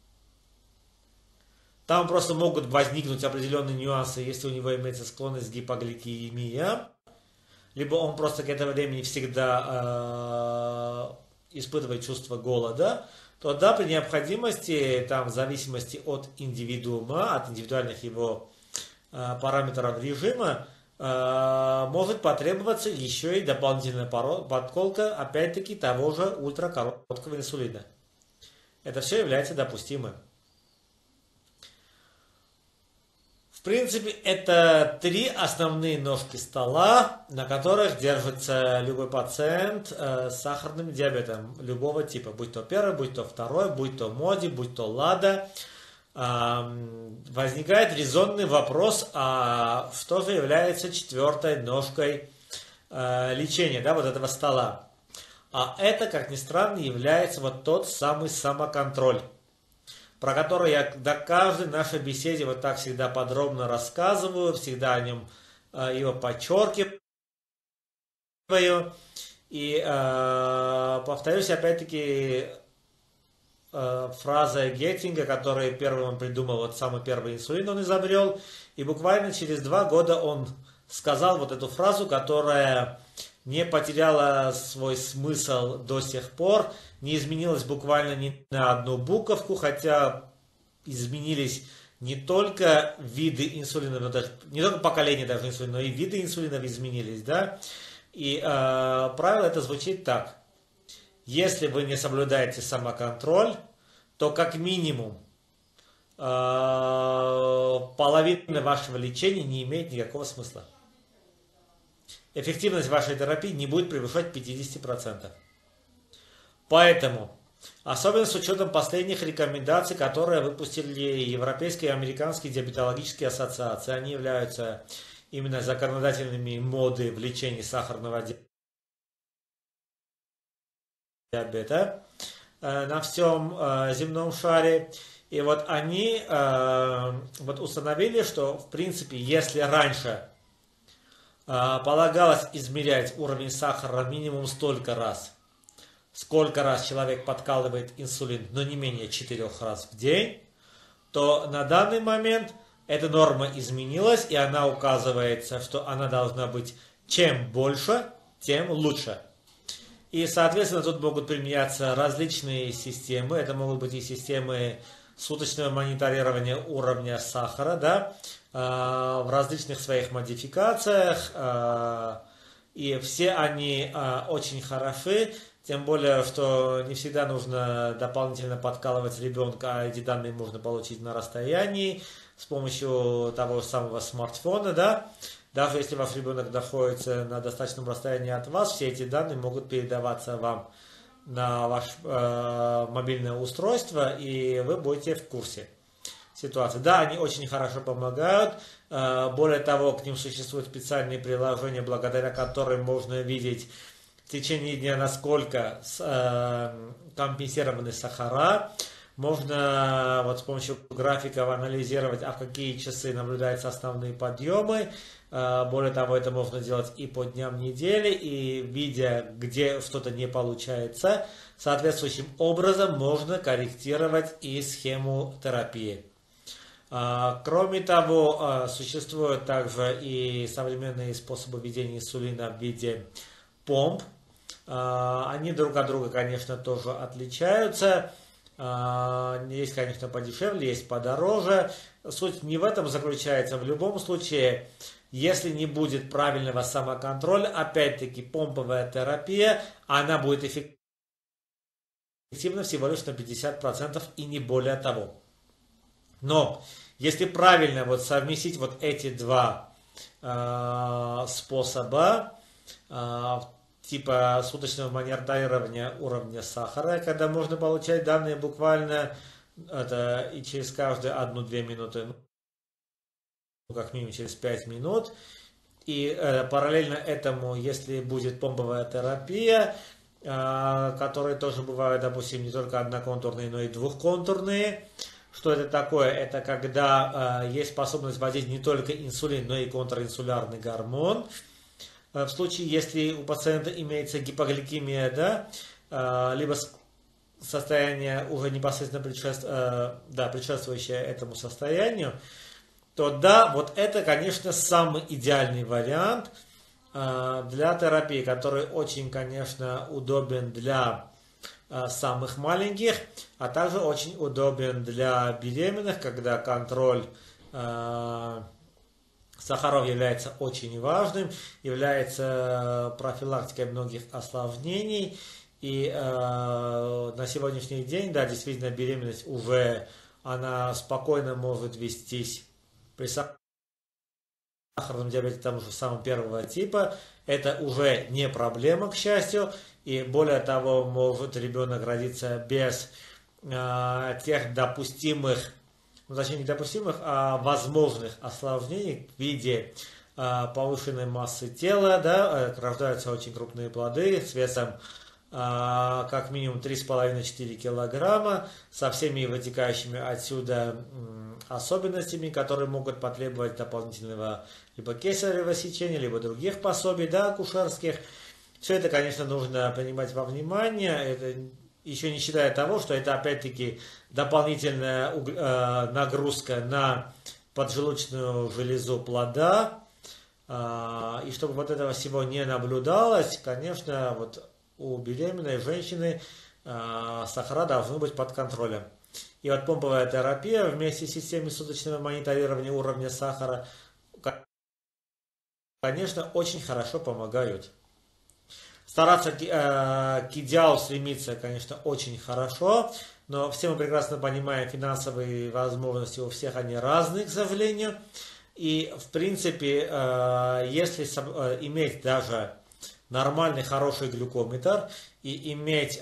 Там просто могут возникнуть определенные нюансы, если у него имеется склонность к гипогликемии, либо он просто к этому времени всегда испытывает чувство голода, то да, при необходимости, там, в зависимости от индивидуума, от индивидуальных его параметров режима, может потребоваться еще и дополнительная подколка, опять-таки, того же ультракороткого инсулина. Это все является допустимым. В принципе, это 3 основные ножки стола, на которых держится любой пациент с сахарным диабетом любого типа, будь то первый, будь то второй, будь то МОДИ, будь то ЛАДА. Возникает резонный вопрос, а что же является 4-й ножкой лечения, да, вот этого стола? А это, как ни странно, является вот тот самый самоконтроль, про который я до каждой нашей беседе вот так всегда подробно рассказываю, всегда о нем его подчеркиваю. И повторюсь опять-таки фраза Геттинга, который первым он придумал, вот самый первый инсулин он изобрел, и буквально через 2 года он сказал вот эту фразу, которая не потеряла свой смысл до сих пор, не изменилась буквально ни на одну буковку, хотя изменились не только виды инсулина, но даже, не только поколение даже инсулина, но и виды инсулинов изменились, да. И правило это звучит так. Если вы не соблюдаете самоконтроль, то как минимум половина вашего лечения не имеет никакого смысла. эффективность вашей терапии не будет превышать 50%. Поэтому, особенно с учетом последних рекомендаций, которые выпустили Европейские и Американские диабетологические ассоциации, они являются именно законодательными моды в лечении сахарного диабета на всем земном шаре. И вот они вот установили, что в принципе, если раньше полагалось измерять уровень сахара минимум столько раз, сколько раз человек подкалывает инсулин, но не менее 4 раз в день, то на данный момент эта норма изменилась, и она указывается, что она должна быть чем больше, тем лучше. И, соответственно, тут могут применяться различные системы. Это могут быть и системы суточного мониторирования уровня сахара, да, в различных своих модификациях. И все они очень хороши. Тем более, что не всегда нужно дополнительно подкалывать ребенка, а эти данные можно получить на расстоянии с помощью того же самого смартфона, да. Даже если ваш ребенок находится на достаточном расстоянии от вас, все эти данные могут передаваться вам на ваше мобильное устройство, и вы будете в курсе ситуации. Да, они очень хорошо помогают. Более того, к ним существуют специальные приложения, благодаря которым можно видеть в течение дня, насколько компенсированы сахара. Можно вот с помощью графиков анализировать, а в какие часы наблюдаются основные подъемы. Более того, это можно делать и по дням недели, и видя, где что-то не получается, соответствующим образом можно корректировать и схему терапии. Кроме того, существуют также и современные способы введения инсулина в виде помп. Они друг от друга, конечно, тоже отличаются. Есть, конечно, подешевле, есть подороже. Суть не в этом заключается. В любом случае, если не будет правильного самоконтроля, опять-таки помповая терапия, она будет эффективна всего лишь на 50% и не более того. Но если правильно вот совместить вот эти два способа, типа суточного мониторирования уровня сахара, когда можно получать данные буквально это и через каждые 1-2 минуты, ну, как минимум через 5 минут. И параллельно этому, если будет помповая терапия, которые тоже бывают, допустим, не только одноконтурные, но и двухконтурные. Что это такое? Это когда есть способность вводить не только инсулин, но и контринсулярный гормон. В случае, если у пациента имеется гипогликемия, да, либо состояние уже непосредственно предшествующее этому состоянию, то да, вот это, конечно, самый идеальный вариант для терапии, который очень, конечно, удобен для самых маленьких, а также очень удобен для беременных, когда контроль сахаров является очень важным, является профилактикой многих осложнений. И на сегодняшний день, да, действительно, беременность уже, она спокойно может вестись при сахарном диабете тому же самого первого типа. Это уже не проблема, к счастью. И более того, может ребенок родиться без тех допустимых, ну, точнее не допустимых, а возможных осложнений в виде повышенной массы тела, да, рождаются очень крупные плоды с весом как минимум 3,5-4 килограмма, со всеми вытекающими отсюда особенностями, которые могут потребовать дополнительного либо кесарево сечения, либо других пособий, да, акушерских. Все это, конечно, нужно принимать во внимание. Это еще не считая того, что это опять-таки дополнительная нагрузка на поджелудочную железу плода. И чтобы вот этого всего не наблюдалось, конечно, вот у беременной женщины сахара должны быть под контролем. И вот помповая терапия вместе с системой суточного мониторирования уровня сахара, конечно, очень хорошо помогают. Стараться к идеалу стремиться, конечно, очень хорошо, но все мы прекрасно понимаем, финансовые возможности у всех они разные, к сожалению. И, в принципе, если иметь даже нормальный, хороший глюкометр и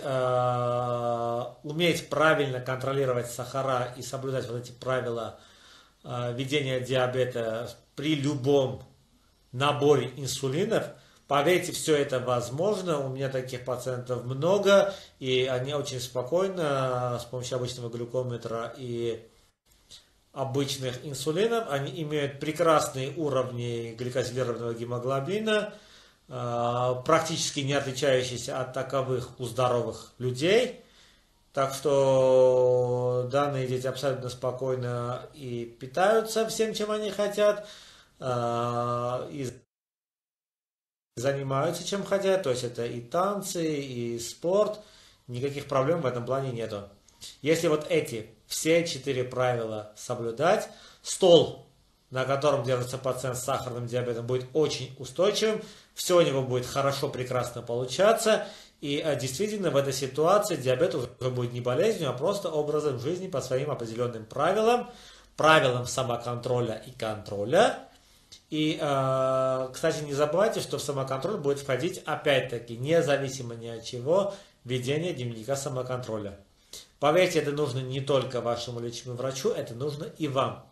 уметь правильно контролировать сахара и соблюдать вот эти правила ведения диабета при любом наборе инсулинов, поверьте, все это возможно. У меня таких пациентов много, и они очень спокойно с помощью обычного глюкометра и обычных инсулинов, они имеют прекрасные уровни гликозилированного гемоглобина, практически не отличающиеся от таковых у здоровых людей. Так что данные дети абсолютно спокойно и питаются всем, чем они хотят, и занимаются чем хотят, то есть это и танцы, и спорт, никаких проблем в этом плане нету. Если вот эти все 4 правила соблюдать, стол, на котором держится пациент с сахарным диабетом, будет очень устойчивым, все у него будет хорошо, прекрасно получаться, и действительно в этой ситуации диабет уже будет не болезнью, а просто образом жизни по своим определенным правилам, правилам самоконтроля и контроля. И, кстати, не забывайте, что в самоконтроль будет входить, опять-таки, независимо ни от чего, ведение дневника самоконтроля. Поверьте, это нужно не только вашему лечащему врачу, это нужно и вам.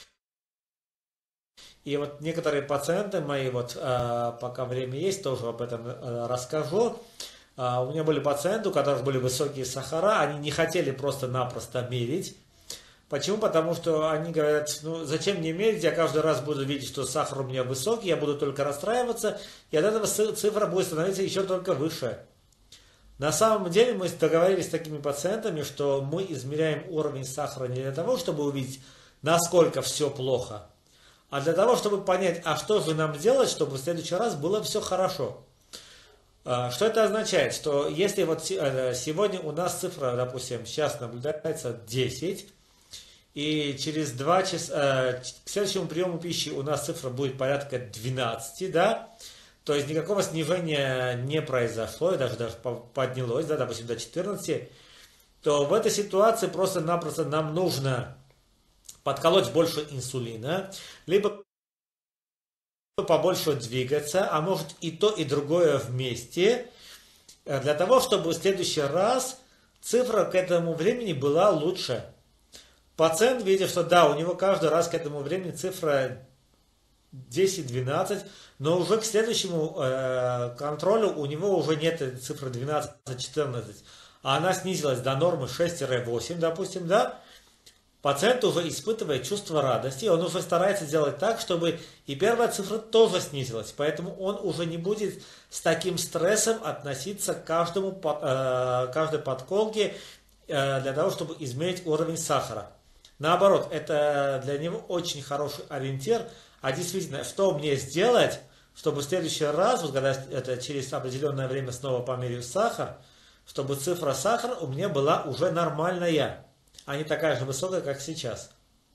И вот некоторые пациенты мои, пока время есть, тоже об этом расскажу. У меня были пациенты, у которых были высокие сахара, они не хотели просто-напросто мерить. Почему? Потому что они говорят, зачем мне мерить, я каждый раз буду видеть, что сахар у меня высокий, я буду только расстраиваться, и от этого цифра будет становиться еще только выше. На самом деле мы договорились с такими пациентами, что мы измеряем уровень сахара не для того, чтобы увидеть, насколько все плохо, а для того, чтобы понять, а что же нам делать, чтобы в следующий раз было все хорошо. Что это означает? Что если сегодня у нас цифра, допустим, сейчас наблюдается 10, и через 2 часа, к следующему приему пищи у нас цифра будет порядка 12, да, то есть никакого снижения не произошло, и даже поднялось, да, допустим, до 14, то в этой ситуации просто-напросто нам нужно подколоть больше инсулина, либо побольше двигаться, а может и то, и другое вместе, для того, чтобы в следующий раз цифра к этому времени была лучше. Пациент видит, что да, у него каждый раз к этому времени цифра 10-12, но уже к следующему контролю у него уже нет цифры 12-14, а она снизилась до нормы 6-8, допустим, да, пациент уже испытывает чувство радости, он уже старается делать так, чтобы и первая цифра тоже снизилась, поэтому он уже не будет с таким стрессом относиться к каждой подколке для того, чтобы измерить уровень сахара. Наоборот, это для него очень хороший ориентир, а действительно, что мне сделать, чтобы в следующий раз, когда это через определенное время снова померяю сахар, чтобы цифра сахара у меня была уже нормальная, а не такая же высокая, как сейчас.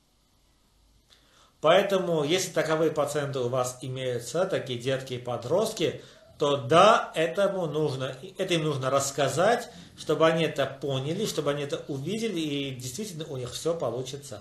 Поэтому, если таковые пациенты у вас имеются, такие детки и подростки, то да, это им нужно рассказать, чтобы они это поняли, чтобы они это увидели, и действительно у них все получится.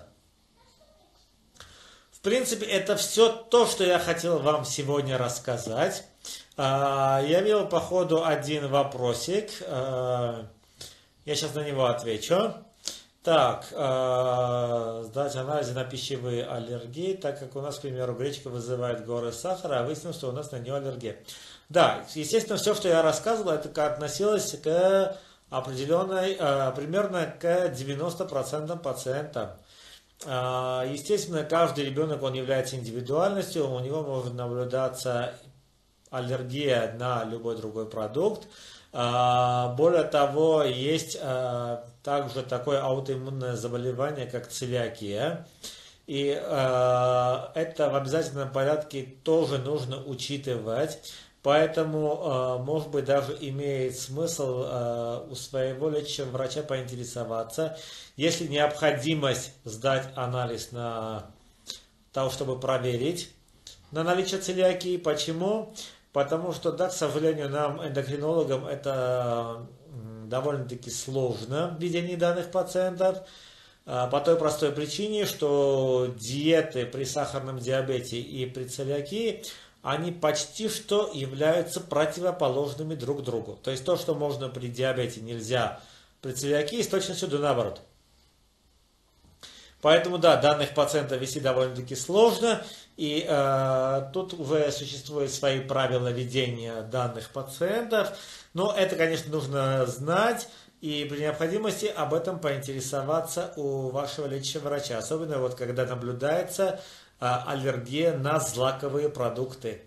В принципе, это все то, что я хотел вам сегодня рассказать. Я видел по ходу один вопросик. Я сейчас на него отвечу. Так, сдать анализы на пищевые аллергии, так как у нас, к примеру, гречка вызывает горы сахара, а выяснилось, что у нас на нее аллергия. Да, естественно, все, что я рассказывал, это относилось к определенной, примерно к 90% пациентам. Естественно, каждый ребенок, он является индивидуальностью, у него может наблюдаться аллергия на любой другой продукт. Более того, есть также такое аутоиммунное заболевание, как целиакия. И это в обязательном порядке тоже нужно учитывать. Поэтому, может быть, даже имеет смысл у своего лечащего врача поинтересоваться, есть ли необходимость сдать анализ на того, чтобы проверить на наличие целиакии. Почему? Потому что, да, к сожалению, нам, эндокринологам, это довольно-таки сложно в ведении данных пациентов. По той простой причине, что диеты при сахарном диабете и при целиакии, они почти что являются противоположными друг другу. То есть то, что можно при диабете, нельзя при целиакии, с точностью до наоборот. Поэтому, да, данных пациентов вести довольно-таки сложно, и тут уже существуют свои правила ведения данных пациентов, но это, конечно, нужно знать, и при необходимости об этом поинтересоваться у вашего лечащего врача, особенно вот когда наблюдается аллергия на злаковые продукты.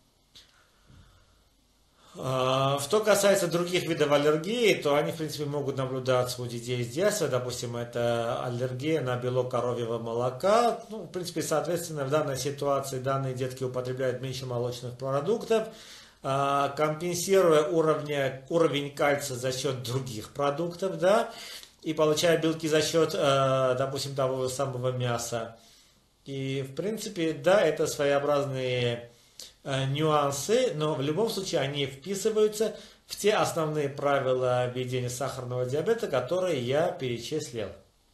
Что касается других видов аллергии, то они, в принципе, могут наблюдаться у детей с детства. Допустим, это аллергия на белок коровьего молока. Ну, в принципе, соответственно, в данной ситуации данные детки употребляют меньше молочных продуктов, компенсируя уровень кальция за счет других продуктов, да, и получая белки за счет, допустим, того же самого мяса. И, в принципе, да, это своеобразные нюансы, но в любом случае они вписываются в те основные правила ведения сахарного диабета, которые я перечислил.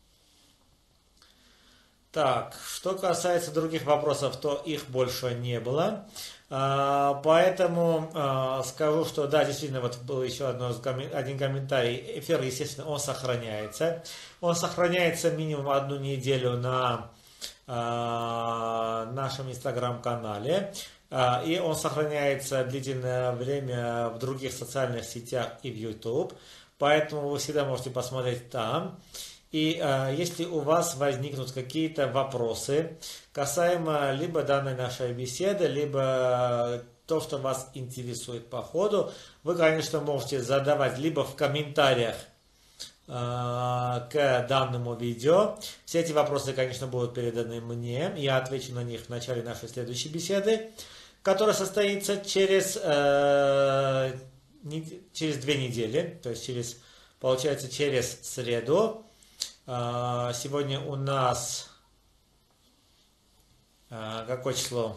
Так, что касается других вопросов, то их больше не было. Поэтому скажу, что да, действительно, вот был еще один комментарий. Эфир, естественно, он сохраняется. Он сохраняется минимум 1 неделю на нашем инстаграм-канале. И он сохраняется длительное время в других социальных сетях и в YouTube. Поэтому вы всегда можете посмотреть там. И если у вас возникнут какие-то вопросы касаемо либо данной нашей беседы, либо то, что вас интересует по ходу, вы, конечно, можете задавать либо в комментариях к данному видео. Все эти вопросы, конечно, будут переданы мне. Я отвечу на них в начале нашей следующей беседы, которая состоится через 2 недели, то есть получается через среду. Сегодня у нас какое число?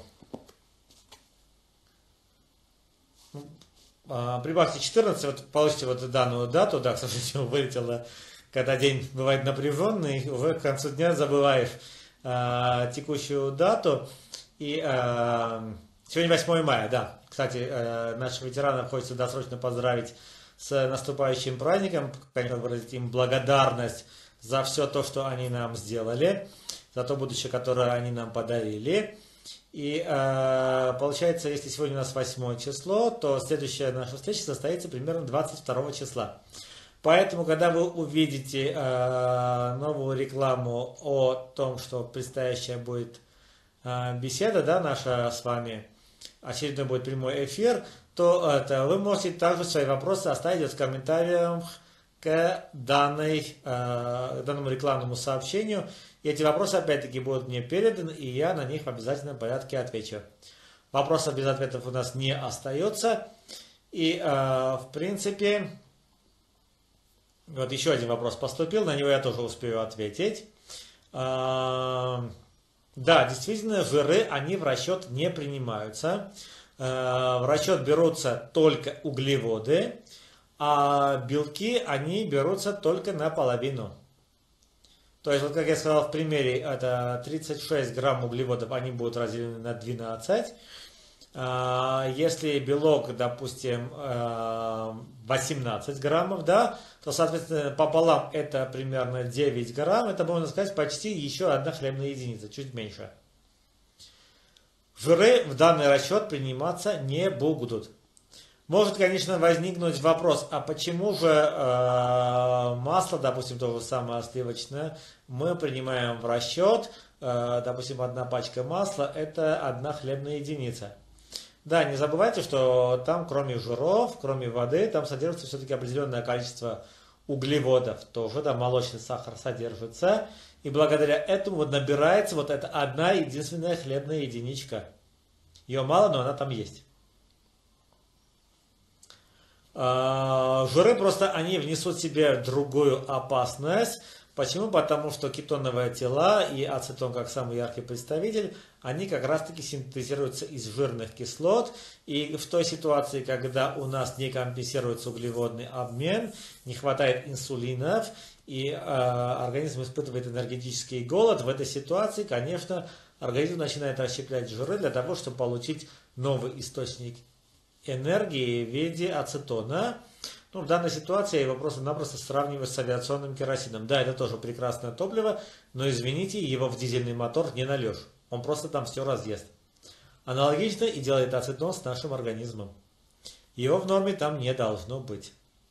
Прибавьте 14, вот получите вот данную дату, да, к сожалению, вылетела, когда день бывает напряженный, уже к концу дня забываешь текущую дату. И сегодня 8 мая, да. Кстати, наших ветеранов хочется досрочно поздравить с наступающим праздником, конечно, выразить им благодарность за все то, что они нам сделали, за то будущее, которое они нам подарили. И получается, если сегодня у нас 8 число, то следующая наша встреча состоится примерно 22 числа. Поэтому, когда вы увидите новую рекламу о том, что предстоящая будет беседа, да, наша с вами, очередной будет прямой эфир, то вы можете также свои вопросы оставить в комментариях к данному рекламному сообщению. И эти вопросы опять-таки будут мне переданы, и я на них в обязательном порядке отвечу. Вопросов без ответов у нас не остается. И в принципе, вот еще один вопрос поступил, на него я тоже успею ответить. Да, действительно, жиры, они в расчет не принимаются. В расчет берутся только углеводы, а белки, они берутся только наполовину. То есть, вот как я сказал в примере, это 36 грамм углеводов, они будут разделены на 12. Если белок, допустим, 18 граммов, да, то, соответственно, пополам это примерно 9 грамм. Это, можно сказать, почти еще 1 хлебная единица, чуть меньше. Жиры в данный расчет приниматься не будут. Может, конечно, возникнуть вопрос, а почему же масло, допустим, то же самое сливочное, мы принимаем в расчет, допустим, 1 пачка масла, это 1 хлебная единица. Да, не забывайте, что там, кроме жиров, кроме воды, там содержится все-таки определенное количество углеводов. Тоже, да, молочный сахар содержится. И благодаря этому вот набирается вот эта 1 единственная хлебная единичка. Ее мало, но она там есть. Жиры просто они внесут в себе другую опасность. Почему? Потому что кетоновые тела и ацетон, как самый яркий представитель, они как раз таки синтезируются из жирных кислот. И в той ситуации, когда у нас не компенсируется углеводный обмен, не хватает инсулинов, и организм испытывает энергетический голод, в этой ситуации, конечно, организм начинает расщеплять жиры для того, чтобы получить новый источник энергии в виде ацетона. Ну, в данной ситуации я его просто-напросто сравниваю с авиационным керосином. Да, это тоже прекрасное топливо, но, извините, его в дизельный мотор не нальешь. Он просто там все разъест. Аналогично и делает ацетон с нашим организмом. Его в норме там не должно быть.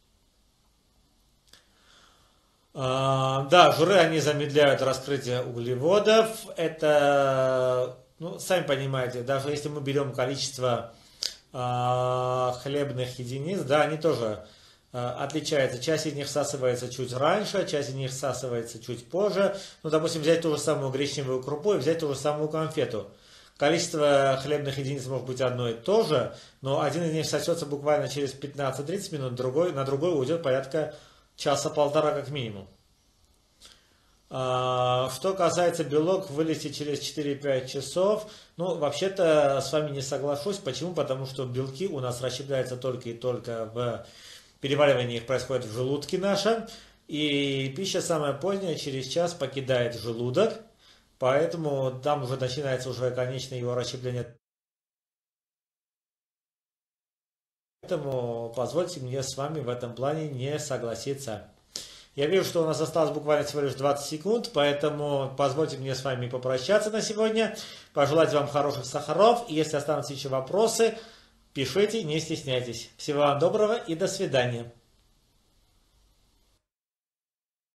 Да, жиры, они замедляют раскрытие углеводов. Это, ну, сами понимаете, даже если мы берем количество хлебных единиц, да, они тоже отличаются. Часть из них всасывается чуть раньше, часть из них всасывается чуть позже. Ну, допустим, взять ту же самую гречневую крупу и взять ту же самую конфету. Количество хлебных единиц может быть одно и то же, но один из них всосется буквально через 15-30 минут, на другой уйдет порядка часа-полтора как минимум. Что касается белок, вылезти через 4-5 часов, ну, вообще-то с вами не соглашусь. Почему? Потому что белки у нас расщепляются только и только в переваривании, их происходит в желудке нашем, и пища самая поздняя через час покидает желудок, поэтому там уже начинается уже конечное его расщепление. Поэтому позвольте мне с вами в этом плане не согласиться. Я вижу, что у нас осталось буквально всего лишь 20 секунд, поэтому позвольте мне с вами попрощаться на сегодня, пожелать вам хороших сахаров, и если останутся еще вопросы, пишите, не стесняйтесь. Всего вам доброго и до свидания.